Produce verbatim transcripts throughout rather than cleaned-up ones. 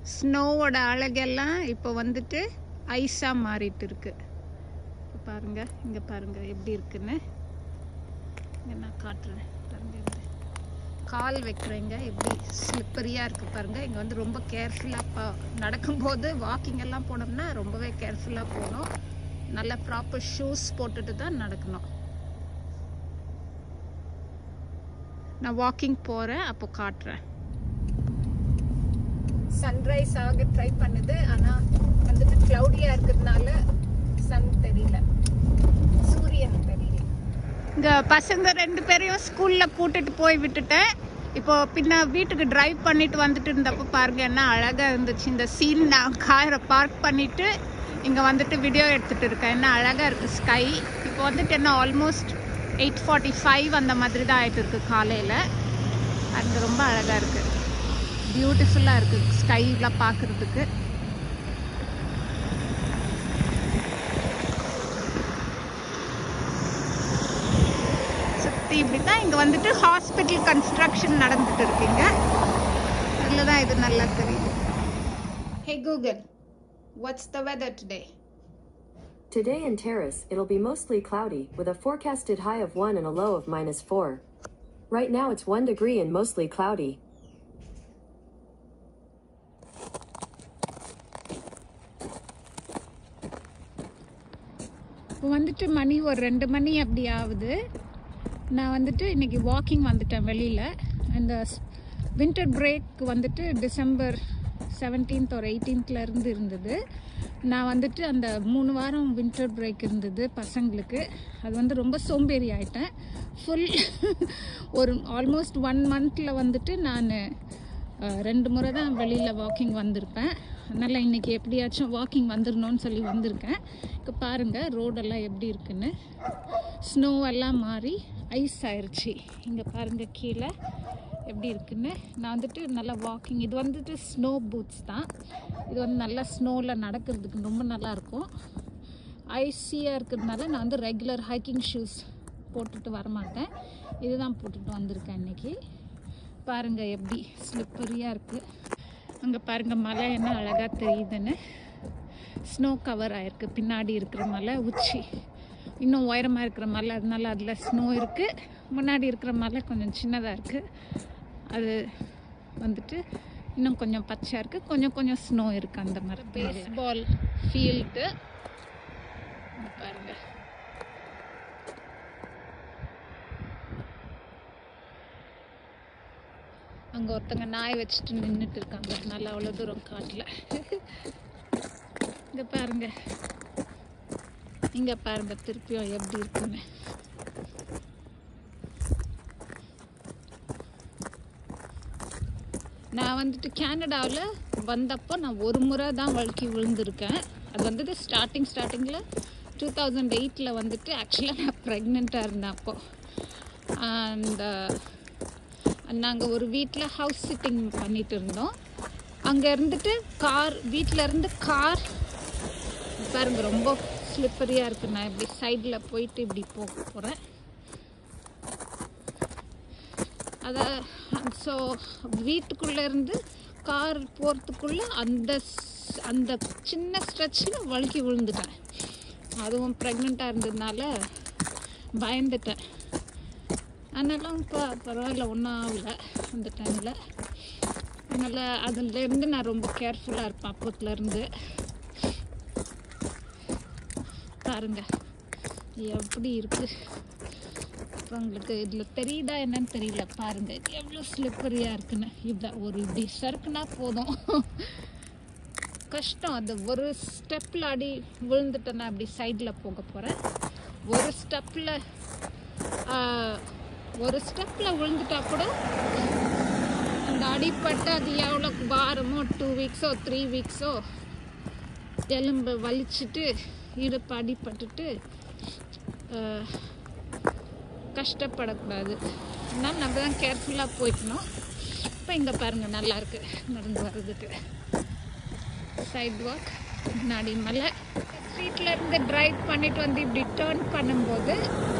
ஸ்னோவோட அழகெல்லாம் இப்போ வந்துட்டு ஐஸாக மாறிட்டு இருக்கு. பாருங்க, இங்கே பாருங்க எப்படி இருக்குன்னு. இங்கே நான் காட்டுறேன் பாருங்க. கால் வைக்கிறேங்க எப்படி ஸ்லிப்பரியாக இருக்குது பாருங்கள். இங்கே வந்து ரொம்ப கேர்ஃபுல்லாக பா நடக்கும்போது வாக்கிங் எல்லாம் போனோம்னா ரொம்பவே கேர்ஃபுல்லாக போகணும். நல்ல ப்ராப்பர் ஷூஸ் போட்டுட்டு தான் நடக்கணும். நான் வாக்கிங் போகிறேன், அப்போ காட்டுறேன். சன்ரைஸ் ஆக ட்ரை பண்ணுது, ஆனால் வந்துட்டு க்ளவுடியாக இருக்கிறதுனால சன் தெரியல, சூரியன் தெரியல. இங்கே பசங்க ரெண்டு பேரையும் ஸ்கூலில் கூட்டிட்டு போய் விட்டுட்டேன். இப்போ பின்ன வீட்டுக்கு டிரைவ் பண்ணிட்டு வந்துட்டு இருந்தப்போ பாருங்க என்ன அழகாக இருந்துச்சு இந்த சீன். நான் காரை பார்க் பண்ணிட்டு இங்கே வந்துட்டு வீடியோ எடுத்துகிட்டு இருக்கேன். என்ன அழகாக இருக்குது ஸ்கை. இப்போ வந்துட்டு என்ன ஆல்மோஸ்ட் எயிட் ஃபார்ட்டி ஃபைவ் அந்த மாதிரி தான் ஆகிட்டு இருக்குது காலையில். அது ரொம்ப அழகாக இருக்குது, பியூட்டிஃபுல்லாக இருக்குது ஸ்கைலாம் பார்க்குறதுக்கு. சுற்றி இப்படி தான் இங்கே வந்துட்டு ஹாஸ்பிட்டல் கன்ஸ்ட்ரக்ஷன் நடந்துட்டு இருக்குங்க. அதில் தான் இது நல்லா தெரியுது. Hey Google, what's the weather today? Today in Terrace, it'll be mostly cloudy, with a forecasted high of one and a low of minus four. Right now it's one degree and mostly cloudy. இப்போ வந்துட்டு மணி ஒரு ரெண்டு மணி அப்படி ஆகுது. நான் வந்துட்டு இன்றைக்கி walking வந்துட்டேன் வெளியில். அந்த வின்டர் பிரேக் வந்துட்டு டிசம்பர் செவன்டீன்த் ஒரு எயிட்டீன்த்லேருந்து இருந்தது. நான் வந்துட்டு அந்த மூணு வாரம் வின்டர் பிரேக் இருந்தது பசங்களுக்கு. அது வந்து ரொம்ப சோம்பேறி ஆகிட்டேன். ஃபுல் ஒரு ஆல்மோஸ்ட் ஒன் மந்தில் வந்துட்டு நான் ரெண்டு முறை தான் வெளியில் வாக்கிங் வந்திருப்பேன். அதனால் இன்றைக்கி எப்படியாச்சும் வாக்கிங் வந்துடணும்னு சொல்லி வந்திருக்கேன். இப்போ பாருங்கள் ரோடெல்லாம் எப்படி இருக்குன்னு. ஸ்னோ எல்லாம் மாறி ஐஸ் ஆயிடுச்சு. இங்கே பாருங்கள் கீழே எப்படி இருக்குன்னு. நான் வந்துட்டு நல்லா வாக்கிங், இது வந்துட்டு ஸ்னோ பூட்ஸ் தான். இது வந்து நல்லா ஸ்னோவில் நடக்கிறதுக்கு ரொம்ப நல்லாயிருக்கும். ஐஸியாக இருக்கிறதுனால நான் வந்து ரெகுலர் ஹைக்கிங் ஷூஸ் போட்டுட்டு வரமாட்டேன். இதுதான் போட்டுட்டு வந்திருக்கேன் இன்றைக்கி. பாருங்கள் எப்படி ஸ்லிப்பரியாக இருக்குது. அங்கே பாருங்கள் மலை என்ன அழகாக தெரியுதுன்னு. ஸ்னோ கவர் ஆகிருக்கு பின்னாடி இருக்கிற மலை உச்சி. இன்னும் உயரமாக இருக்கிற மலை, அதனால அதில் ஸ்னோ இருக்குது. முன்னாடி இருக்கிற மலை கொஞ்சம் சின்னதாக இருக்குது. அது வந்துட்டு இன்னும் கொஞ்சம் பச்சையாக இருக்குது, கொஞ்சம் கொஞ்சம் ஸ்னோ இருக்குது அந்த மாதிரி. பேஸ்பால் ஃபீல்டு பாருங்கள். அங்கே ஒருத்தங்க நாய் வச்சுட்டு நின்றுட்டு இருக்காங்க, அதனால அவ்வளோ தூரம் காட்டல. இங்கே பாருங்க, இங்கே பாருங்க திருப்பியும் எப்படி இருக்குன்னு. நான் வந்துட்டு கேனடாவில் வந்தப்போ நான் ஒரு முறை தான் வழுக்கி விழுந்திருக்கேன். அது வந்துட்டு ஸ்டார்டிங் ஸ்டார்டிங்கில் டூ தௌசண்ட் எயிட்டில் வந்துட்டு ஆக்சுவலாக நான் ப்ரெக்னெண்ட்டாக இருந்தேன் அப்போது. அந்த நாங்கள் ஒரு வீட்டில் ஹவுஸ் சிட்டிங் பண்ணிகிட்டு இருந்தோம். அங்கே இருந்துட்டு கார், வீட்டில் இருந்து கார் பாருங்க ரொம்ப ஸ்லிப்பரியாக இருக்குது. நான் இப்படி சைடில் போயிட்டு இப்படி போக போகிறேன். அதை ஸோ வீட்டுக்குள்ளேருந்து கார் போகிறதுக்குள்ளே அந்த அந்த சின்ன ஸ்ட்ரெச்சில் வழுக்கி விழுந்துட்டேன். அதுவும் ப்ரெக்னெண்ட்டாக இருந்ததுனால பயந்துட்டேன். அதனால இப்போ பரவாயில்ல, ஒன்றும் ஆகலை அந்த டைமில். அதனால் அதுலேருந்து நான் ரொம்ப கேர்ஃபுல்லாக இருப்பேன் அப்போத்துலேருந்து. பாருங்க எப்படி இருக்குது. இப்போ உங்களுக்கு இதில் தெரியுதா என்னன்னு தெரியல. பாருங்கள் இது எவ்வளோ ஸ்லிப்பரியாக இருக்குன்னு. இப்படி ஒரு இப்படி சறுக்குனா போதும், கஷ்டம். அது ஒரு ஸ்டெப்பில் அடி விழுந்துட்டேன்னா அப்படி சைடில் போக போகிறேன். ஒரு ஸ்டெப்பில் ஒரு ஸ்டெப்பில் விழுந்துட்டா கூட அந்த அடிப்பட்டு அது எவ்வளோ வாரமோ டூ வீக்ஸோ த்ரீ வீக்ஸோ எலும்பு வலிச்சுட்டு இடுப்பு அடிப்பட்டுட்டு கஷ்டப்படக்கூடாது. அதனால் நம்ம தான் கேர்ஃபுல்லாக போய்க்கணும். இப்போ இங்கே பாருங்கள் நல்லாயிருக்கு நடந்து வர்றதுக்கு. சைட் வாக், முன்னாடி மலை. ஸ்ட்ரீட்டில் இருந்து ட்ரைவ் பண்ணிட்டு வந்து இப்படி டேர்ன் பண்ணும்போது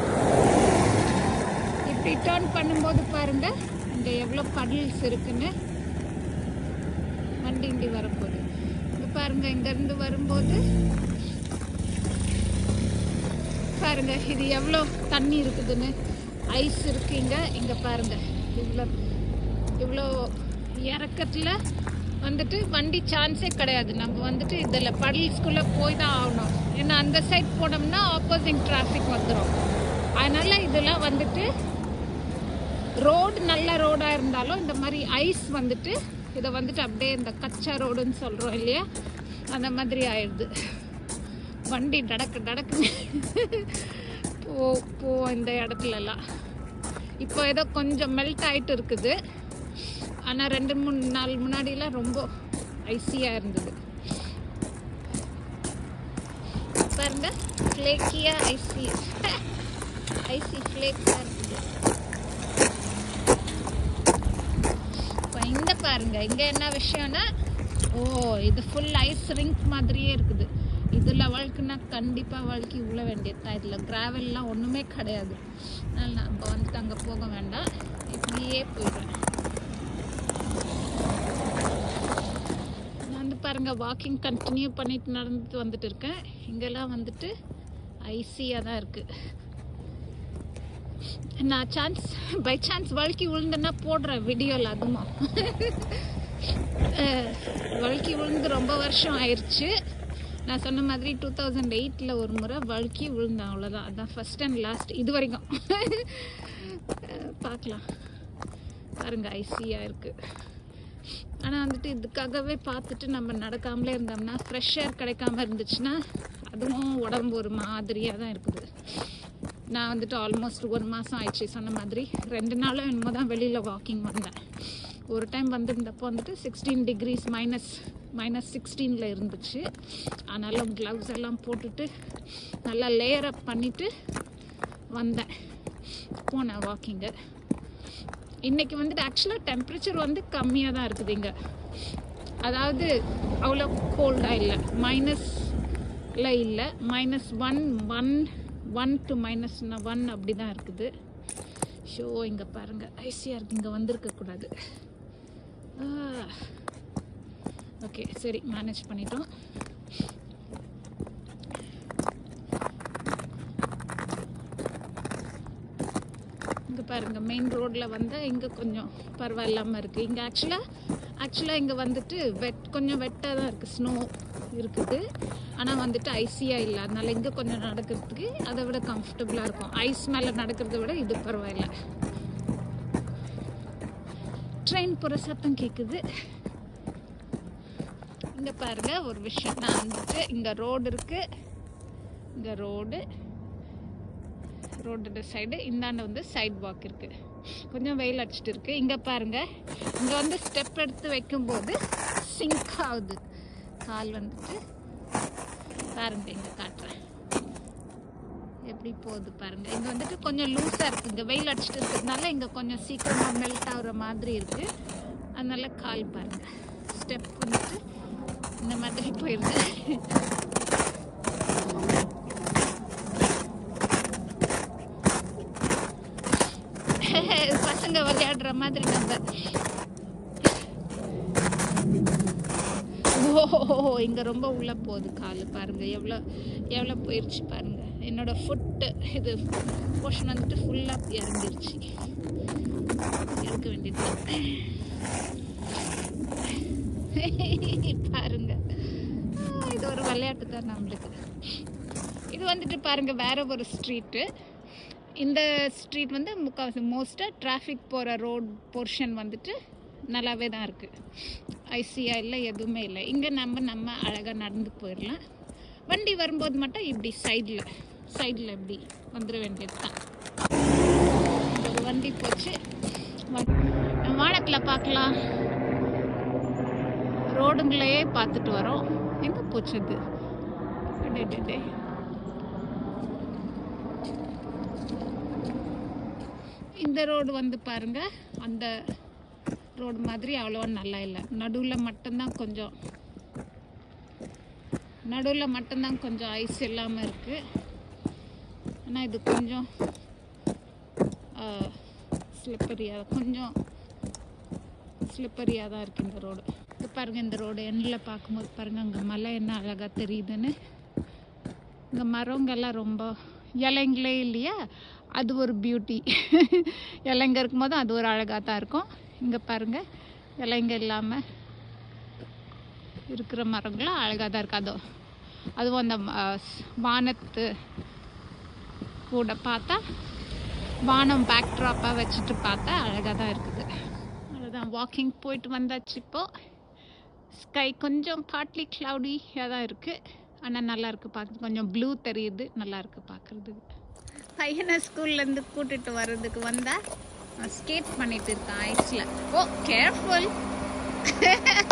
இப்படி டேர்ன் பண்ணும்போது பாருங்கள் இங்கே எவ்வளோ படல்ஸ் இருக்குன்னு. வண்டி இண்டி வரும்போது. இங்கே பாருங்க, இங்கேருந்து வரும்போது பாருங்க இது எவ்வளோ தண்ணி இருக்குதுன்னு. ஐஸ் இருக்கு இங்கே. இங்கே பாருங்க இவ்வளோ இவ்வளோ இறக்கத்தில் வந்துட்டு வண்டி சான்ஸே கிடையாது. நம்ம வந்துட்டு இதில் படல்ஸ்குள்ளே போய் தான் ஆகணும். ஏன்னா அந்த சைட் போனோம்னா ஆப்போசிட் டிராஃபிக் வந்துடும். அதனால் இதெல்லாம் வந்துட்டு ரோடு நல்ல ரோடாக இருந்தாலும் இந்த மாதிரி ஐஸ் வந்துட்டு இதை வந்துட்டு அப்படியே இந்த கச்சா ரோடுன்னு சொல்கிறோம் இல்லையா, அந்த மாதிரி ஆயிடுது. வண்டி டடக்கு டடக்கு போ போ இந்த இடத்துலலாம். இப்போ ஏதோ கொஞ்சம் மெல்ட் ஆகிட்டு இருக்குது. ஆனால் ரெண்டு மூணு நாள் முன்னாடிலாம் ரொம்ப ஐஸியாக இருந்தது. பாருங்க ஃப்ளேக்கியாக ஐசி ஐசி ஃப்ளேக்ஸாக இருக்குது. இப்போ இங்கே பாருங்க, இங்கே என்ன விஷயம்னா, ஓ இது ஃபுல் ஐஸ் ரிங்க் மாதிரியே இருக்குது. இதில் வழுக்குன்னா கண்டிப்பாக வழுக்கி உள்ள வேண்டியது தான். இதில் கிராவல்லாம் ஒன்றுமே கிடையாது. அதனால் நான் இப்போ வந்துட்டு அங்கே போக வேண்டாம், இப்படியே போயிடுறேன். நான் வந்து பாருங்கள் வாக்கிங் கண்டினியூ பண்ணிட்டு நடந்துட்டு வந்துட்டு இருக்கேன். இங்கெல்லாம் வந்துட்டு ஐசியாக தான் இருக்குது. நான் சான்ஸ் பை சான்ஸ் வழுக்கி விழுந்தேன்னா போடுறேன் வீடியோவில். அதுவும் வழுக்கி விழுந்து ரொம்ப வருஷம் ஆயிடுச்சு. நான் சொன்ன மாதிரி டூ தௌசண்ட் எயிட்டில் ஒரு முறை வழுக்கி விழுந்தேன், அவ்வளோதான். அதுதான் ஃபஸ்ட் அண்ட் லாஸ்ட் இது வரைக்கும். பார்க்கலாம் பாருங்க ஐசியாக இருக்குது. ஆனால் வந்துட்டு இதுக்காகவே பார்த்துட்டு நம்ம நடக்காமலே இருந்தோம்னா, ஃப்ரெஷ் ஏர் கிடைக்காம இருந்துச்சுன்னா அதுவும் உடம்பு ஒரு மாதிரியாக தான் இருக்குது. நான் வந்துட்டு ஆல்மோஸ்ட் ஒரு மாதம் ஆயிடுச்சு சொன்ன மாதிரி. ரெண்டு நாளும் என்னமோ தான் வெளியில் வாக்கிங் வந்தேன். ஒரு டைம் வந்திருந்தப்போ வந்துட்டு சிக்ஸ்டீன் டிகிரிஸ் மைனஸ் மைனஸ் சிக்ஸ்டீனில் இருந்துச்சு. ஆனாலும் க்ளவுஸ் எல்லாம் போட்டுட்டு நல்லா லேயர் அப் பண்ணிவிட்டு வந்தேன், போனேன் வாக்கிங்கு. இன்றைக்கி வந்துட்டு ஆக்சுவலாக டெம்பரேச்சர் வந்து கம்மியாக தான் இருக்குது இங்கே. அதாவது அவ்வளோ கோல்டாக இல்லை, மைனஸில் இல்லை, minus one one one two minus one அப்படி தான் இருக்குது. ஷோ இங்கே பாருங்கள் ஐசியாக இருக்குது. இங்கே வந்திருக்கக்கூடாது. ஓகே சரி, மேனேஜ் பண்ணிட்டோம். இங்கே பாருங்கள் மெயின் ரோட்டில் வந்து இங்கே கொஞ்சம் பரவாயில்லாமல் இருக்குது. இங்கே ஆக்சுவலாக ஆக்சுவலாக இங்கே வந்துட்டு வெட் கொஞ்சம் வெட்டாக தான் இருக்குது, ஸ்னோ இருக்குது. ஆனால் வந்துட்டு ஐசியாக இல்லை. அதனால இங்கே கொஞ்சம் நடக்கிறதுக்கு அதை விட கம்ஃபர்டபுளாக இருக்கும். ஐஸ் மேலே நடக்கிறத விட இது பரவாயில்ல. ட்ரெயின் போகிற சத்தம் கேட்குது. இங்கே பாருங்க ஒரு விஷயம், நான் வந்துட்டு இங்கே ரோடு இருக்குது. இங்கே ரோடு ரோடு சைடு இந்தாண்ட வந்து சைட் வாக் இருக்குது. கொஞ்சம் வெயில் அடிச்சிட்டு இருக்குது. இங்கே பாருங்கள், இங்கே வந்து ஸ்டெப் எடுத்து வைக்கும்போது சிங்க் ஆகுது கால் வந்துட்டு. பாருங்க இங்கே காட்டுறேன் எப்படி போகுது பாருங்க. இங்கே வந்துட்டு கொஞ்சம் லூஸாக இருக்குது. இங்கே வெயில் அடிச்சுட்டு இருக்கிறதுனால இங்கே கொஞ்சம் சீக்கிரமாக மெல்ட் ஆகுற மாதிரி இருக்குது. அதனால கால் பாருங்க ஸ்டெப் வந்துட்டு இந்த மாதிரி போயிடுது. பசங்க விளையாடுற மாதிரி நம்ம. ஓ இங்கே ரொம்ப உள்ளே போகுது கால். பாருங்கள் எவ்வளோ எவ்வளோ போயிடுச்சு பாருங்கள். என்னோட ஃபுட்டு இது போர்ஷன் வந்துட்டு ஃபுல்லாக இறங்கிருச்சு. எடுக்க வேண்டியது பாருங்க. இது ஒரு விளையாட்டு தான் நம்மளுக்கு. இது வந்துட்டு பாருங்க வேற ஒரு ஸ்ட்ரீட்டு. இந்த ஸ்ட்ரீட் வந்து முக்கால்வாசி மோஸ்ட்டாக டிராஃபிக் போகிற ரோட் போர்ஷன் வந்துட்டு நல்லாவே தான் இருக்குது. ஐசியாக இல்லை, எதுவுமே இல்லை. இங்கே நம்ம நம்ம அழகாக நடந்து போயிடலாம். வண்டி வரும்போது மட்டும் இப்படி சைடில் சைடில் இப்படி வந்துட வேண்டியது தான். ஒரு வண்டி போச்சு. வானத்தில் பார்க்கலாம். ரோடுங்களையே பார்த்துட்டு வரோம். எங்கே போச்சது? டே இந்த ரோடு வந்து பாருங்க, அந்த ரோடு மாதிரி அவ்வளோவா நல்லா இல்லை. நடுவில் மட்டும்தான் கொஞ்சம் நடுவில் மட்டும்தான் கொஞ்சம் ஐஸ் இல்லாமல் இருக்குது. ஆனால் இது கொஞ்சம் ஸ்லிப்பரியாக கொஞ்சம் ஸ்லிப்பரியாக தான் இருக்குது இந்த ரோடு. இது இங்கே பாருங்கள், இந்த ரோடு எண்ணில் பார்க்கும்போது பாருங்கள் அங்கே மலை என்ன அழகாக தெரியுதுன்னு. இங்கே மரங்கள்லாம் ரொம்ப இலைங்களே இல்லையா, அது ஒரு பியூட்டி. இலைங்க இருக்கும்போது அது ஒரு அழகாக தான் இருக்கும். இங்கே பாருங்கள், இலைங்க இல்லாமல் இருக்கிற மரங்களும் அழகாக தான் இருக்குது. அதோ அதுவும் அந்த வானத்து கூட பார்த்தா, வானம் பேக் ட்ராப்பாக வச்சுட்டு பார்த்தா அழகாக தான் இருக்குது. அவ்வளோதான், வாக்கிங் போயிட்டு வந்தாச்சு. இப்போது ஸ்கை கொஞ்சம் பார்ட்லி க்ளவுடியாக தான் இருக்குது, ஆனால் நல்லா இருக்குது பார்க்குறது. கொஞ்சம் ப்ளூ தெரியுது, நல்லா இருக்குது பார்க்குறதுக்கு. பையனை ஸ்கூல்லேருந்து கூட்டிகிட்டு வர்றதுக்கு வந்தால் ஸ்கேட் பண்ணிட்டு இருக்கான் ஐஸில். ஓ கேர்ஃபுல்.